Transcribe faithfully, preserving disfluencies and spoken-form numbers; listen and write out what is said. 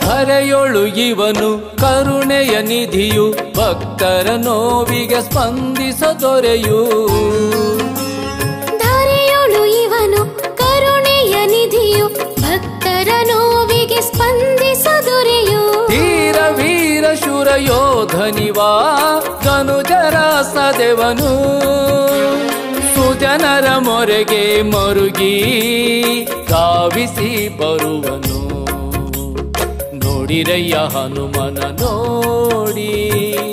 ಧರೆಯೊಳು ಇವನು ಕರುಣೆಯ ನಿಧಿಯು, ಭಕ್ತರ ನೋವಿಗೆ ಸ್ಪಂದಿಸ ದೊರೆಯು. ಧರೆಯೊಳು ಇವನು ಕರುಣೆಯ ನಿಧಿಯು, ಭಕ್ತರ ನೋವಿಗೆ ಸ್ಪಂದಿಸ ದೊರೆಯು. ಧೀರ ವೀರ ಶೂರ ಯೋಧನಿವಾ ಧನುಜರ ಸದೆವನು, ಸುಜನರ ಮೊರೆಗೆ ಮರುಗಿ ಧಾವಿಸಿ ಬರುವನು. ನೋಡಿರಯ್ಯ ಹನುಮನ ನೋಡಿ.